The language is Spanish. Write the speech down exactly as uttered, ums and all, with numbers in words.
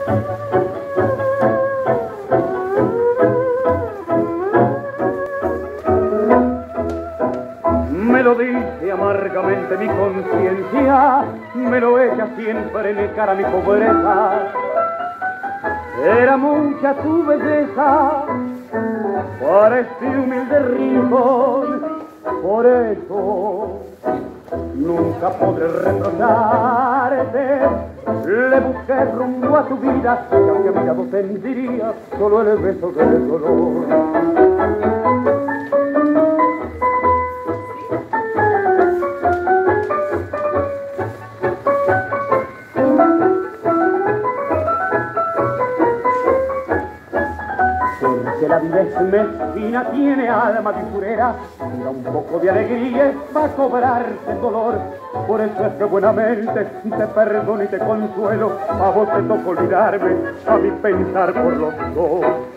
Me lo dice amargamente mi conciencia, me lo echa siempre en cara mi pobreza. Era mucha tu belleza para este humilde rincón, por eso nunca podré reprocharte. Le busqué rumbo a tu vida, y aunque a mi lado sentiría solo el beso del dolor. Que la vida es mezquina, tiene alma tiburera, da un poco de alegría va a cobrarse el dolor. Por eso es que buenamente te perdono y te consuelo, a vos te toca olvidarme, a mí pensar por los dos.